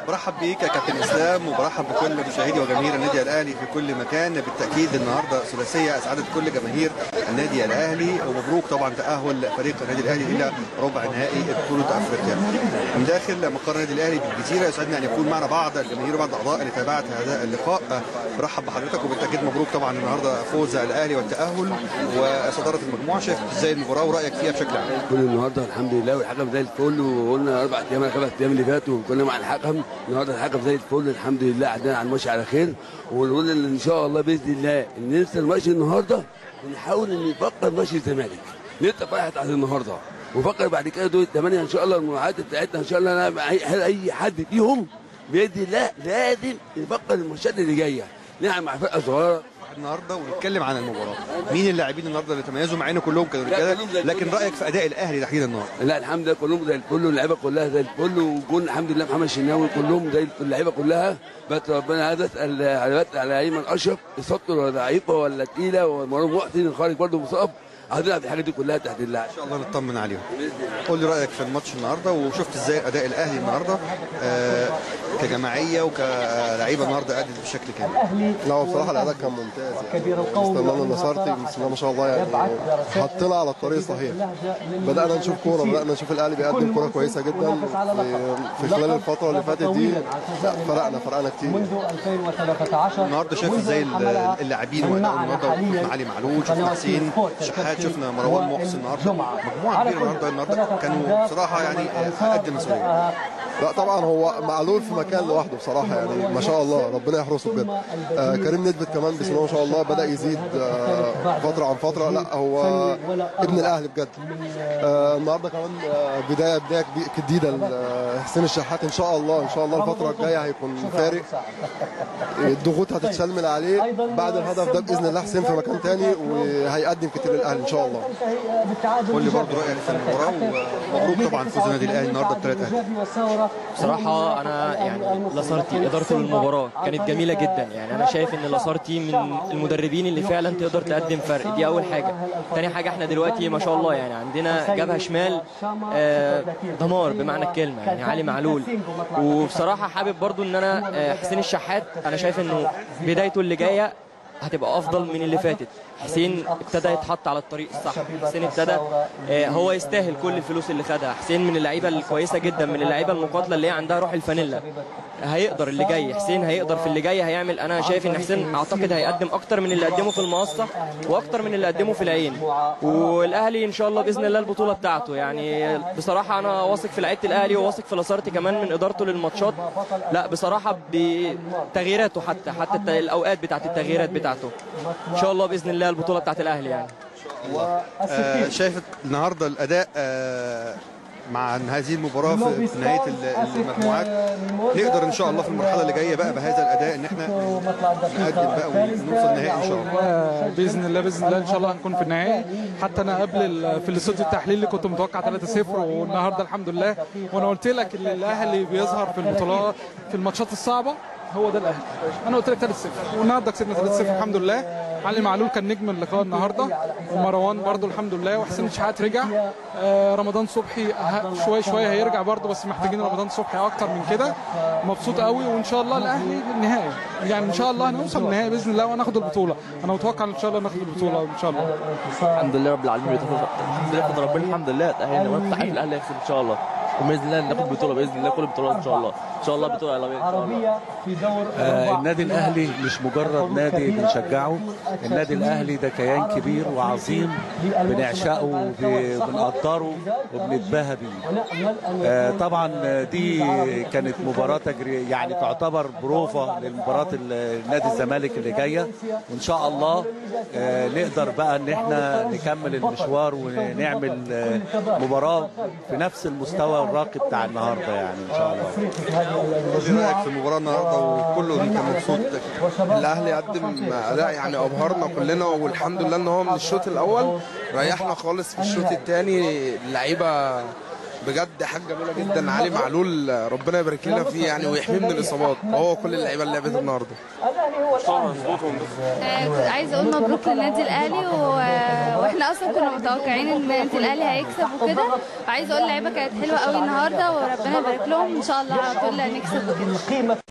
برحب بيك يا كابتن اسلام، وبرحب بكل مشاهدي وجماهير النادي الاهلي في كل مكان. بالتاكيد النهارده ثلاثيه اسعدت كل جماهير النادي الاهلي، ومبروك طبعا تاهل فريق النادي الاهلي الى ربع نهائي بطوله افريقيا. من داخل مقر النادي الاهلي بالجزيره يسعدنا ان يكون معنا بعض الجماهير وبعض الاعضاء اللي تابعت هذا اللقاء. برحب بحضرتك، وبالتاكيد مبروك طبعا النهارده فوز الاهلي والتاهل وصداره المجموعه. شايف ازاي المباراه ورايك فيها بشكل عام؟ كل النهارده الحمد لله، والحكم زي الفل، وقلنا 4 ايام 5 ايام اللي فاتوا كنا مع الحكم. النهارده الحكم زي الفل الحمد لله، عدينا على الماتش على خير، ونقول ان شاء الله باذن الله ان ننسى الماتش النهارده ونحاول ان نفكر ماتش الزمالك. ننسى فرحه على النهارده وفكر بعد كده دول الثمانيه ان شاء الله المواعيد بتاعتنا ان شاء الله. انا اي حد فيهم باذن الله لازم نفكر الماتشات اللي جايه نلعب مع فرقه صغيره النهارده ونتكلم عن المباراه. مين اللاعبين النهارده اللي تميزوا؟ مع ان كلهم كانوا رجاله، لكن رايك في اداء الاهلي تحديدا النهارده؟ لا الحمد لله كلهم زي الفل، واللعيبه كلها زي الفل، وجول الحمد لله محمد الشناوي، كلهم زي اللعيبه كلها. بس ربنا عايز اسال على ايمن اشرف، اصابته ضعيفه ولا تقيله؟ ومروان محسن الخارج برضه مصاب. عايزين الحاجات دي كلها تحت الله ان شاء الله نطمن عليهم. قول لي رايك في الماتش النهارده، وشفت ازاي اداء الاهلي النهارده كجماعيه وكلاعيبه النهارده ادت بشكل كامل؟ لا هو بصراحه الاداء كان ممتاز يعني. استنانا نصرتي بسم الله ما شاء الله يعني حطينا على الطريق الصحيح. بدانا نشوف كوره، بدانا نشوف الاهلي بيقدم كوره كويسه جدا في خلال الفتره اللي فاتت دي. فرقنا كتير. النهارده شايف ازاي اللاعبين وادائهم النهارده؟ شفنا علي معلول، شفنا حسين شحات، شفنا مروان محسن النهارده، مجموعه كبيره النهارده كانوا بصراحه يعني قد المسؤوليه. لا طبعا هو معلول في مكان لوحده بصراحه يعني ما شاء الله، ربنا يحرسه بجد. كريم ندفد كمان بسم الله ما شاء الله بدا يزيد فتره عن فتره. لا هو ابن الاهلي بجد. النهارده كمان بدايه جديده لحسين الشحات. ان شاء الله الفتره الجايه هيكون فارق، الضغوط هتتشال عليه بعد الهدف ده باذن الله. حسين في مكان تاني وهيقدم كتير للاهلي ان شاء الله. قول لي برضه رايك في المباراه، ومبروك طبعا فوز النادي الاهلي النهارده ب3 اهداف. بصراحة أنا يعني لاسارتي إدارة المباراة كانت جميلة جدا. يعني أنا شايف إن لاسارتي من المدربين اللي فعلا تقدر تقدم فرق. دي أول حاجة. تاني حاجة إحنا دلوقتي ما شاء الله يعني عندنا جبهة شمال دمار بمعنى الكلمة، يعني علي معلول. وبصراحة حابب برضو إن أنا حسين الشحات أنا شايف إنه بدايته اللي جاية هتبقى افضل من اللي فاتت. حسين ابتدى يتحط على الطريق الصح، حسين ابتدى هو يستاهل كل الفلوس اللي خدها. حسين من اللعيبه الكويسه جدا، من اللعيبه المقاتله اللي هي عندها روح الفانيلا. هيقدر اللي جاي، حسين هيقدر في اللي جاي هيعمل. انا شايف ان حسين اعتقد هيقدم اكتر من اللي قدمه في المقصه واكتر من اللي قدمه في العين. والاهلي ان شاء الله باذن الله البطوله بتاعته. يعني بصراحه انا واثق في لعيبه الاهلي وواثق في لاسارتي كمان من ادارته للماتشات. لا بصراحه بتغييراته حتى الاوقات بتاعت التغييرات بتاعته. ان شاء الله باذن الله البطوله بتاعت الاهلي يعني. شايف النهارده الاداء مع هذه المباراه في نهايه المجموعات نقدر ان شاء الله في المرحله اللي جايه بقى بهذا الاداء ان احنا نقدم بقى ونوصل النهائي ان شاء الله؟ باذن الله ان شاء الله هنكون في النهائي. حتى انا قبل في الاستوديو التحليلي كنت متوقع 3-0، والنهارده الحمد لله. وانا قلت لك ان الاهلي بيظهر في البطولات في الماتشات الصعبه، هو ده الاهلي. انا قلت لك 3-0 والنهارده كسبنا 3-0 الحمد لله. علي معلول كان نجم اللقاء النهارده، ومروان برضو الحمد لله، وحسين شحات رجع. رمضان صبحي شويه هيرجع برضو، بس محتاجين رمضان صبحي اكتر من كده. مبسوط قوي، وان شاء الله الاهلي النهائي يعني ان شاء الله هنوصل للنهائي باذن الله وناخد البطوله. انا متوقع ان شاء الله ناخد البطوله ان شاء الله. الحمد لله رب العالمين، الحمد لله فضل ربنا الحمد لله تاهلنا ونفتح الاهلي يكسب ان شاء الله، وباذن الله ناخد بطوله باذن الله، كل البطولات ان شاء الله ان شاء الله بطوله عالميه ان شاء الله. النادي الاهلي مش مجرد نادي بنشجعه، النادي الاهلي ده كيان كبير وعظيم بنعشقه وبنقدره وبنتباهى بيه. طبعا دي كانت مباراه يعني تعتبر بروفه لمباراه النادي الزمالك اللي جايه، وان شاء الله نقدر بقى ان احنا نكمل المشوار ونعمل مباراه في نفس المستوى الراقي بتاع النهارده يعني ان شاء الله. ايه رايك في المباراه النهارده وكله انت مبسوط؟ الاهلي قدم اداء يعني ابهرنا كلنا، والحمد لله ان هو من الشوط الاول ريحنا خالص. في الشوط الثاني اللعيبه بجد حاجه جميله جدا. علي معلول ربنا يبارك لنا فيه يعني ويحميه من الاصابات، وهو كل اللعيبه اللي لعبت النهارده. عايزه اقول مبروك للنادي الاهلي واحنا اصلا كنا متوقعين ان النادي الاهلي هيكسب وكده، وعايزه اقول اللعيبه كانت حلوه قوي النهارده وربنا يبارك لهم ان شاء الله على طول نكسب وكده.